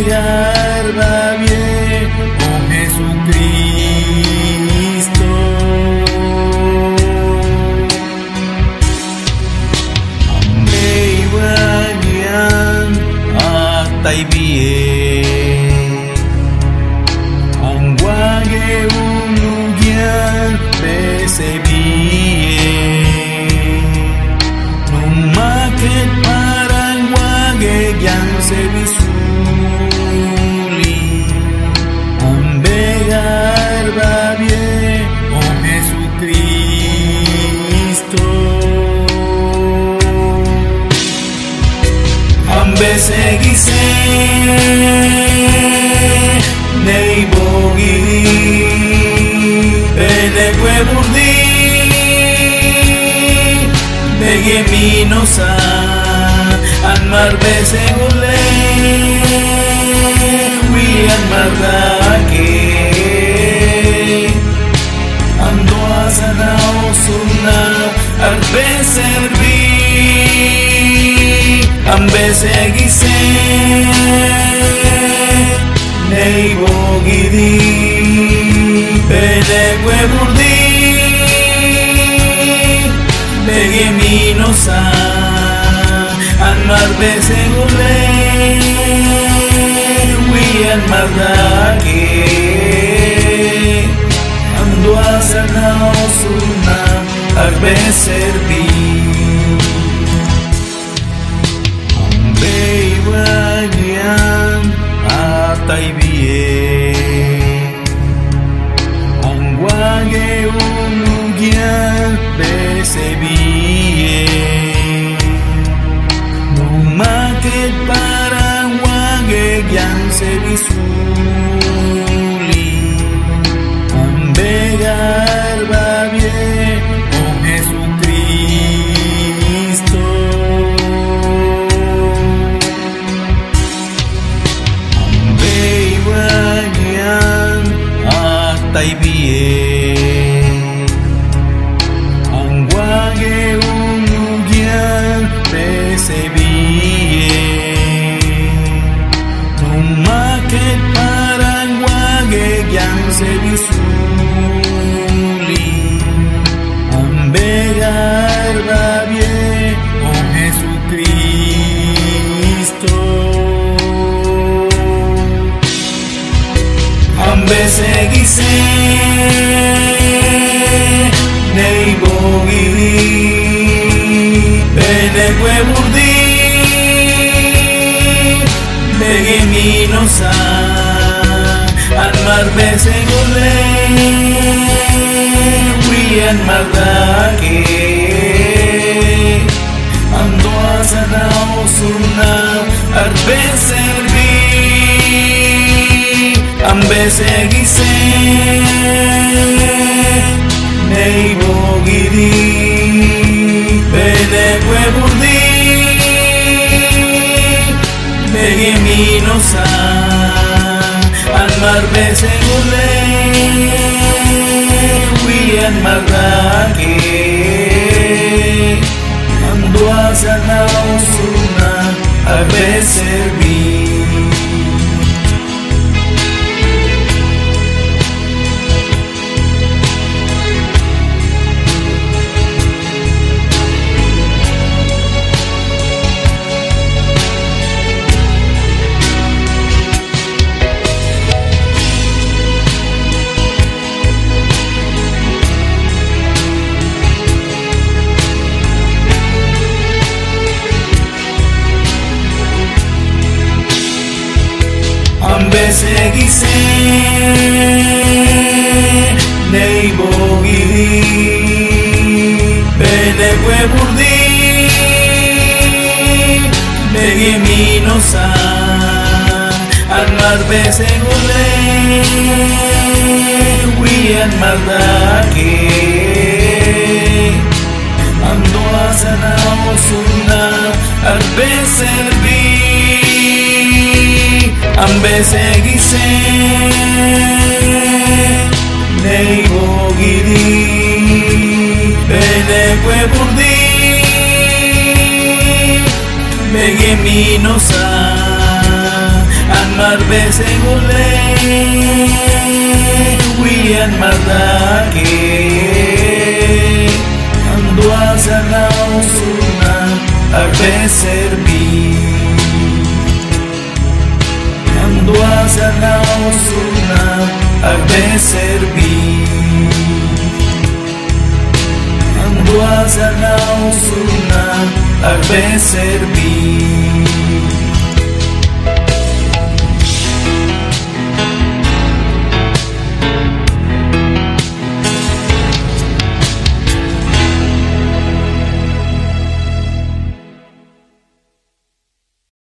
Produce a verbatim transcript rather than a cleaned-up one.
garba bien, oh Jesucristo. Amei bagian atai bien, angwage ulugian bese bien, numaket parang wage yang se visuli, umbe garba bien, oh Jesucristo. Ambe segise nei bogi bene kweburdi bege minosa anmar bese gule wi anmar dake ando asana osuna arbe servi ambe segise nei bogidi bene kweburdi bege minosa anmar bese gule wi anmar dake ando asana osuna arbe servi ambe bagian atai bien, angwage ulugian bese bien, numaket parang wage yang se visuli, umbe garba bien, oh Jesucristo. Atai bien, angwage ulugian bese bien, numaket parang wage yang se visuli, umbe garba bien, oh Jesucristo. Ambe segise nei bogidi bene kweburdi bege minosa anmar bese gule wi anmar dake ando asana osuna arbe servi ambe segise nei bogidi bene kweburdi bege minosa anmar bese gule wi anmar dake ando asana osuna arbe servi. Ambe segise nei bogidi bene kweburdi bege minosa anmar bese gule wi anmar dake ando asana osuna arbe servi ambe segise nei bogidi bene kweburdi bege minosa anmar Arbesegole William Mardake Andua Zanao Suna Arbeserbi Andua Zanao Suna Arbeserbi Andua Zanao Suna Arbeserbi